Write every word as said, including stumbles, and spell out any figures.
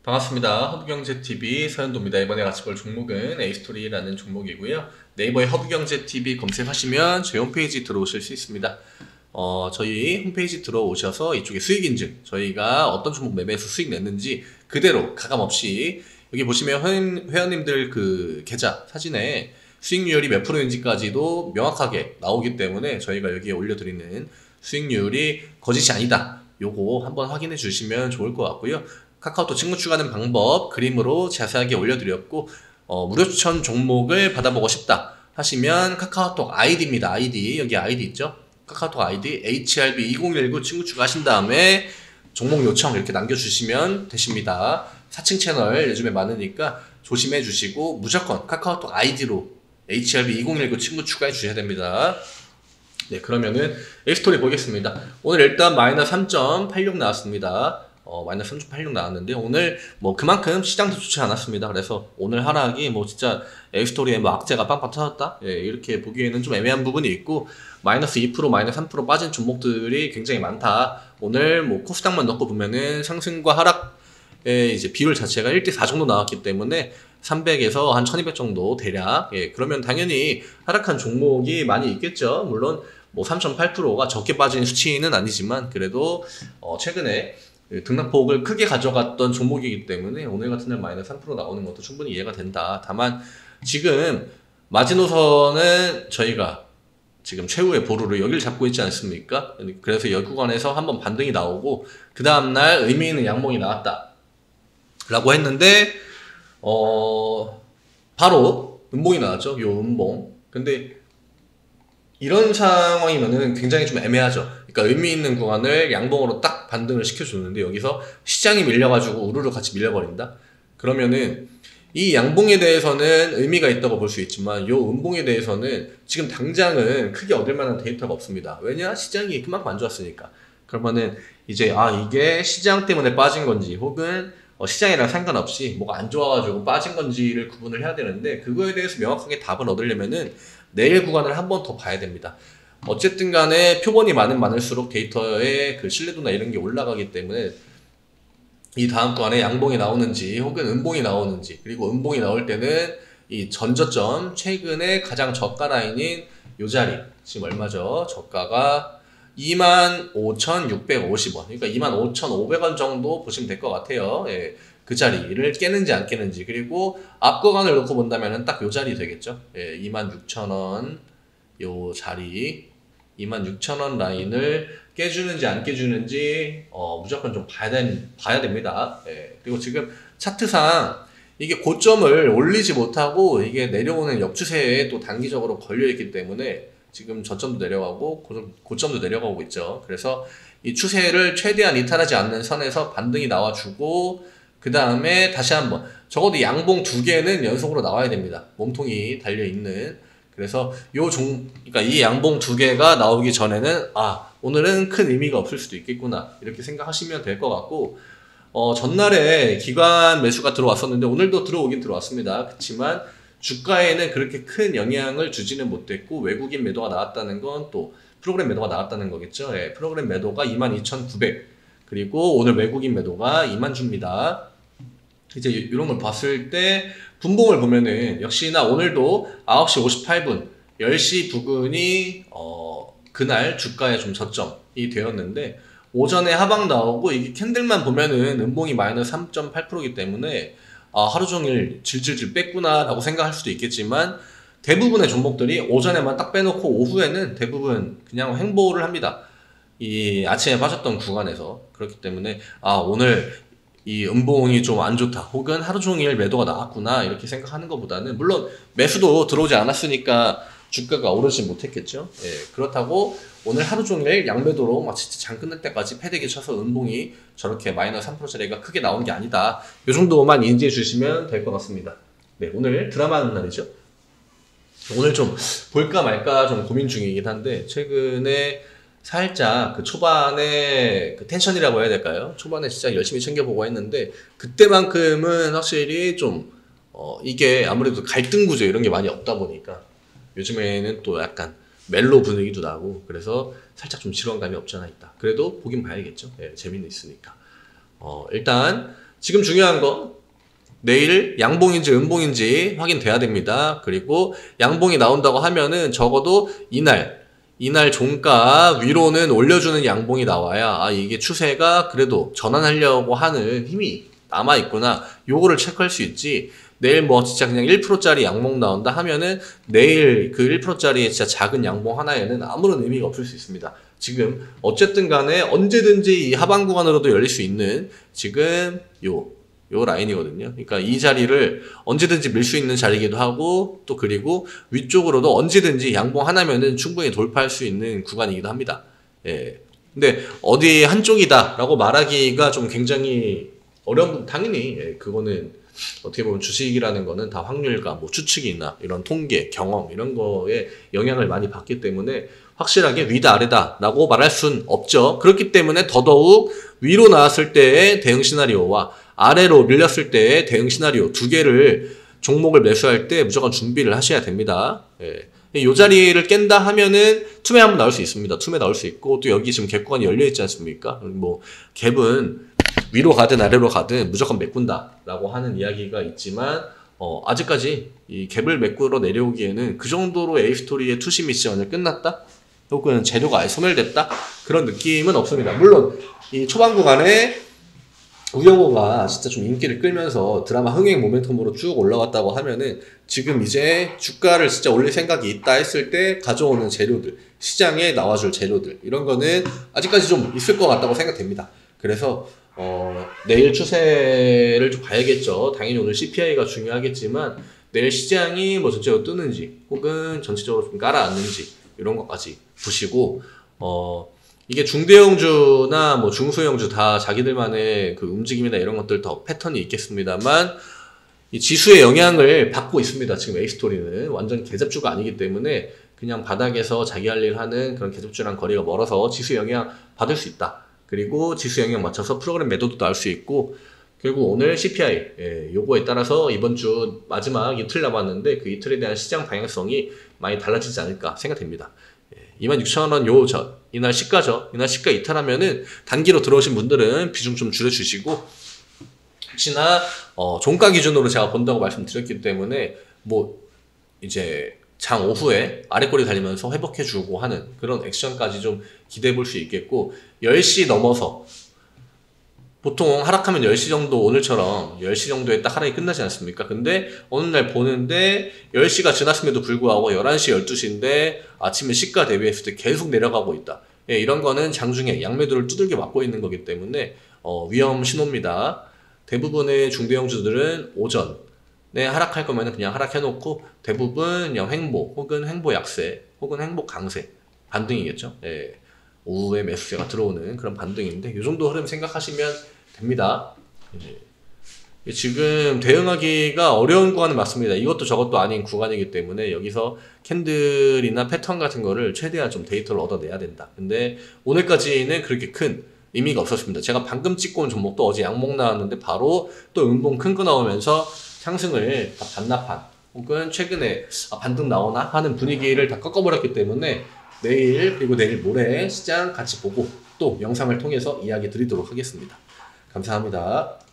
반갑습니다. 허브경제티비 서현도입니다. 이번에 같이 볼 종목은 에이스토리라는 종목이고요. 네이버에 허브경제티비 검색하시면 저희 홈페이지 들어오실 수 있습니다. 어, 저희 홈페이지 들어오셔서 이쪽에 수익인증, 저희가 어떤 종목 매매해서 수익 냈는지 그대로 가감없이 여기 보시면 회원, 회원님들 그 계좌 사진에 수익률이 몇 프로인지까지도 명확하게 나오기 때문에 저희가 여기에 올려드리는 수익률이 거짓이 아니다. 요거 한번 확인해 주시면 좋을 것 같고요. 카카오톡 친구 추가하는 방법 그림으로 자세하게 올려드렸고, 어, 무료 추천 종목을 받아보고 싶다 하시면 카카오톡 아이디입니다. 아이디 여기 아이디 있죠? 카카오톡 아이디 에이치알비 이공일구 친구 추가하신 다음에 종목 요청 이렇게 남겨주시면 되십니다. 사칭 채널 요즘에 많으니까 조심해 주시고 무조건 카카오톡 아이디로 에이치알비 이공일구 친구 추가해 주셔야 됩니다. 네, 그러면은 에이스토리 보겠습니다. 오늘 일단 마이너스 삼 점 팔육 나왔습니다. 어, 마이너스 삼 점 팔육 나왔는데, 오늘 뭐 그만큼 시장도 좋지 않았습니다. 그래서 오늘 하락이 뭐 진짜 에이스토리에 뭐 악재가 빵빵 터졌다? 예, 이렇게 보기에는 좀 애매한 부분이 있고, 마이너스 이 퍼센트, 마이너스 삼 퍼센트 빠진 종목들이 굉장히 많다. 오늘 뭐 코스닥만 넣고 보면은 상승과 하락의 이제 비율 자체가 일 대 사 정도 나왔기 때문에 삼백에서 한 천이백 정도 대략. 예, 그러면 당연히 하락한 종목이 많이 있겠죠. 물론 뭐 삼 점 팔 퍼센트가 적게 빠진 수치는 아니지만, 그래도 어, 최근에 등락폭을 크게 가져갔던 종목이기 때문에 오늘 같은 날 마이너스 삼 퍼센트 나오는 것도 충분히 이해가 된다. 다만 지금 마지노선은 저희가 지금 최후의 보루를 여기를 잡고 있지 않습니까? 그래서 여기 구간에서 한번 반등이 나오고 그 다음날 의미 있는 양봉이 나왔다 라고 했는데, 어 바로 음봉이 나왔죠. 요 음봉. 근데 이런 상황이면은 굉장히 좀 애매하죠. 그러니까 의미 있는 구간을 양봉으로 딱 반등을 시켜주는데 여기서 시장이 밀려가지고 우르르 같이 밀려버린다? 그러면은 이 양봉에 대해서는 의미가 있다고 볼 수 있지만 요 음봉에 대해서는 지금 당장은 크게 얻을 만한 데이터가 없습니다. 왜냐? 시장이 그만큼 안 좋았으니까. 그러면은 이제 아 이게 시장 때문에 빠진 건지 혹은 어 시장이랑 상관없이 뭐가 안 좋아가지고 빠진 건지를 구분을 해야 되는데, 그거에 대해서 명확하게 답을 얻으려면은 내일 구간을 한 번 더 봐야 됩니다. 어쨌든 간에 표본이 많으면 많을수록 데이터의 그 신뢰도나 이런 게 올라가기 때문에 이 다음 구간에 양봉이 나오는지 혹은 음봉이 나오는지, 그리고 음봉이 나올 때는 이 전저점 최근에 가장 저가 라인인 요 자리 지금 얼마죠? 저가가 이만 오천육백오십 원, 그러니까 이만 오천오백 원 정도 보시면 될 것 같아요. 예, 그 자리를 깨는지 안 깨는지. 그리고 앞 구간을 놓고 본다면 딱 요 자리 되겠죠. 예, 이만 육천 원 요 자리, 이만 육천 원 라인을 깨주는지 안 깨주는지 어, 무조건 좀 봐야, 된, 봐야 됩니다. 예, 그리고 지금 차트상 이게 고점을 올리지 못하고 이게 내려오는 역추세에 또 단기적으로 걸려있기 때문에 지금 저점도 내려가고 고점, 고점도 내려가고 있죠. 그래서 이 추세를 최대한 이탈하지 않는 선에서 반등이 나와주고 그 다음에 다시 한번 적어도 양봉 두 개는 연속으로 나와야 됩니다. 몸통이 달려있는. 그래서 요 종, 그러니까 이 양봉 두 개가 나오기 전에는 아 오늘은 큰 의미가 없을 수도 있겠구나 이렇게 생각하시면 될 것 같고, 어 전날에 기관 매수가 들어왔었는데 오늘도 들어오긴 들어왔습니다. 그렇지만 주가에는 그렇게 큰 영향을 주지는 못했고, 외국인 매도가 나왔다는 건 또 프로그램 매도가 나왔다는 거겠죠. 예, 프로그램 매도가 이만 이천구백, 그리고 오늘 외국인 매도가 이만 주입니다. 이제 이런 걸 봤을 때 분봉을 보면은 역시나 오늘도 아홉 시 오십팔 분, 열 시 부근이 어 그날 주가의 좀 저점이 되었는데, 오전에 하방 나오고 이게 캔들만 보면은 음봉이 마이너스 삼 점 팔 퍼센트이기 때문에 아 하루 종일 질질질 뺐구나 라고 생각할 수도 있겠지만, 대부분의 종목들이 오전에만 딱 빼놓고 오후에는 대부분 그냥 횡보를 합니다. 이 아침에 빠졌던 구간에서. 그렇기 때문에 아 오늘 이 음봉이 좀 안 좋다 혹은 하루 종일 매도가 나왔구나 이렇게 생각하는 것보다는, 물론 매수도 들어오지 않았으니까 주가가 오르지 못했겠죠. 예, 그렇다고 오늘 하루 종일 양매도로 막 진짜 장 끝날 때까지 패대기 쳐서 음봉이 저렇게 마이너스 삼 퍼센트짜리가 크게 나온 게 아니다. 이 정도만 인지해 주시면 될 것 같습니다. 네, 오늘 드라마 하는 날이죠. 오늘 좀 볼까 말까 좀 고민 중이긴 한데, 최근에 살짝 그 초반에 그 텐션이라고 해야 될까요? 초반에 진짜 열심히 챙겨보고 했는데 그때만큼은 확실히 좀 어 이게 아무래도 갈등 구조 이런 게 많이 없다 보니까 요즘에는 또 약간 멜로 분위기도 나고 그래서 살짝 좀 지루한 감이 없지 않아 있다. 그래도 보긴 봐야겠죠. 예, 재미는 있으니까. 어 일단 지금 중요한 거 내일 양봉인지 음봉인지 확인돼야 됩니다. 그리고 양봉이 나온다고 하면은 적어도 이날 이날 종가 위로는 올려주는 양봉이 나와야 아 이게 추세가 그래도 전환하려고 하는 힘이 남아있구나 요거를 체크할 수 있지. 내일 뭐 진짜 그냥 일 퍼센트짜리 양봉 나온다 하면은 내일 그 일 퍼센트짜리 진짜 작은 양봉 하나에는 아무런 의미가 없을 수 있습니다. 지금 어쨌든 간에 언제든지 이 하방 구간으로도 열릴 수 있는 지금 요 요 라인이거든요. 그러니까 이 자리를 언제든지 밀 수 있는 자리이기도 하고 또 그리고 위쪽으로도 언제든지 양봉 하나면은 충분히 돌파할 수 있는 구간이기도 합니다. 예. 근데 어디 한쪽이다 라고 말하기가 좀 굉장히 어려운, 당연히 예, 그거는 어떻게 보면 주식이라는 거는 다 확률과 뭐 추측이나 이런 통계, 경험 이런 거에 영향을 많이 받기 때문에 확실하게 위다 아래다 라고 말할 순 없죠. 그렇기 때문에 더더욱 위로 나왔을 때의 대응 시나리오와 아래로 밀렸을 때의 대응 시나리오 두 개를 종목을 매수할 때 무조건 준비를 하셔야 됩니다. 예. 이 자리를 깬다 하면은 투매 한번 나올 수 있습니다. 투매 나올 수 있고 또 여기 지금 갭 구간이 열려 있지 않습니까? 뭐 갭은 위로 가든 아래로 가든 무조건 메꾼다 라고 하는 이야기가 있지만 어, 아직까지 이 갭을 메꾸러 내려오기에는 그 정도로 A스토리의 투시 미션이 끝났다? 혹은 재료가 아예 소멸됐다? 그런 느낌은 없습니다. 물론 이 초반 구간에 우영우가 진짜 좀 인기를 끌면서 드라마 흥행 모멘텀으로 쭉 올라갔다고 하면은 지금 이제 주가를 진짜 올릴 생각이 있다 했을 때 가져오는 재료들, 시장에 나와줄 재료들 이런 거는 아직까지 좀 있을 것 같다고 생각됩니다. 그래서 어, 내일 추세를 좀 봐야겠죠. 당연히 오늘 씨피아이가 중요하겠지만 내일 시장이 뭐 전체적으로 뜨는지 혹은 전체적으로 좀 깔아앉는지 이런 것까지 보시고 어, 이게 중대형주나 뭐 중소형주 다 자기들만의 그 움직임이나 이런 것들 더 패턴이 있겠습니다만 이 지수의 영향을 받고 있습니다. 지금 A스토리는 완전 개잡주가 아니기 때문에 그냥 바닥에서 자기 할 일 하는 그런 개잡주랑 거리가 멀어서 지수 영향 받을 수 있다. 그리고 지수 영향 맞춰서 프로그램 매도도 나올 수 있고 결국 오늘 씨피아이 예, 요거에 따라서 이번 주 마지막 이틀 남았는데 그 이틀에 대한 시장 방향성이 많이 달라지지 않을까 생각됩니다. 예, 이만 육천 원 요 전 이날 시가죠. 이날 시가 이탈하면은 단기로 들어오신 분들은 비중 좀 줄여주시고 혹시나 어, 종가 기준으로 제가 본다고 말씀드렸기 때문에 뭐 이제 장 오후에 아래꼬리 달리면서 회복해주고 하는 그런 액션까지 좀 기대해 볼 수 있겠고 열 시 넘어서 보통 하락하면 열 시 정도 오늘처럼 열 시 정도에 딱 하락이 끝나지 않습니까? 근데 어느 날 보는데 열 시가 지났음에도 불구하고 열한 시, 열두 시인데 아침에 시가 대비했을 때 계속 내려가고 있다. 예, 이런 거는 장중에 양매도를 두들겨 맞고 있는 거기 때문에 어, 위험 신호입니다. 대부분의 중대형주들은 오전에 하락할 거면 그냥 하락해놓고 대부분 그냥 횡보 혹은 횡보 약세 혹은 횡보 강세 반등이겠죠. 예, 오후에 매수세가 들어오는 그런 반등인데 이 정도 흐름 생각하시면 됩니다. 예, 지금 대응하기가 어려운 구간은 맞습니다. 이것도 저것도 아닌 구간이기 때문에 여기서 캔들이나 패턴 같은 거를 최대한 좀 데이터를 얻어내야 된다. 근데 오늘까지는 그렇게 큰 의미가 없었습니다. 제가 방금 찍고 온 종목도 어제 양봉 나왔는데 바로 또 음봉 큰 거 나오면서 상승을 다 반납한 혹은 최근에 아, 반등 나오나 하는 분위기를 다 꺾어버렸기 때문에 내일 그리고 내일 모레 시장 같이 보고 또 영상을 통해서 이야기 드리도록 하겠습니다. 감사합니다.